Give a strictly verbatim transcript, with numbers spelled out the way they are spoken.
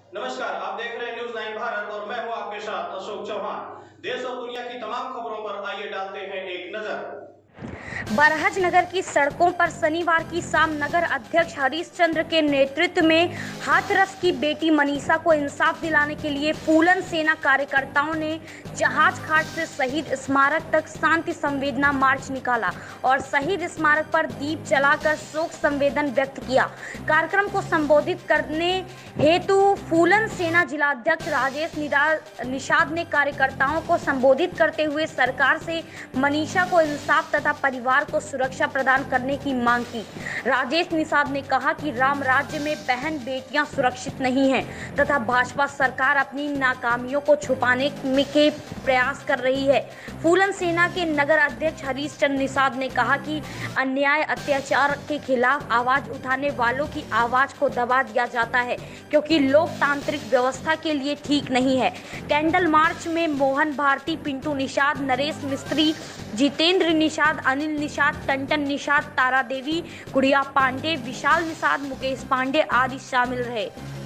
नमस्कार, आप देख रहे हैं न्यूज नाइन भारत और मैं हूं आपके साथ अशोक चौहान। देश और दुनिया की तमाम खबरों पर आइए डालते हैं एक नजर। बरहज नगर की सड़कों पर शनिवार की शाम नगर अध्यक्ष हरीश चंद्र के नेतृत्व में हाथरस की बेटी मनीषा को इंसाफ दिलाने के लिए फूलन सेना कार्यकर्ताओं ने जहाज घाट से शहीद स्मारक तक शांति संवेदना मार्च निकाला और शहीद स्मारक पर दीप जलाकर शोक संवेदन व्यक्त किया। कार्यक्रम को संबोधित करने हेतु फूलन सेना जिलाध्यक्ष राजेश निषाद ने कार्यकर्ताओं को संबोधित करते हुए सरकार से मनीषा को इंसाफ तथा परिवार को सुरक्षा प्रदान करने की मांग की। राजेश निषाद ने कहा कि राम राज्य में बहन बेटियां सुरक्षित नहीं हैं तथा भाजपा सरकार अपनी नाकामियों को छुपाने के प्रयास कर रही है। फूलन सेना के नगर अध्यक्ष हरीश चंद्र निषाद ने कहा कि अन्याय अत्याचार के खिलाफ आवाज उठाने वालों की आवाज को दबा दिया जाता है क्योंकि लोकतांत्रिक व्यवस्था के लिए ठीक नहीं है। कैंडल मार्च में मोहन भारती, पिंटू निषाद, नरेश मिस्त्री, जितेंद्र निषाद, अनिल निषाद, टंटन निषाद, तारा देवी, गुड़िया पांडे, विशाल निषाद, मुकेश पांडे आदि शामिल रहे।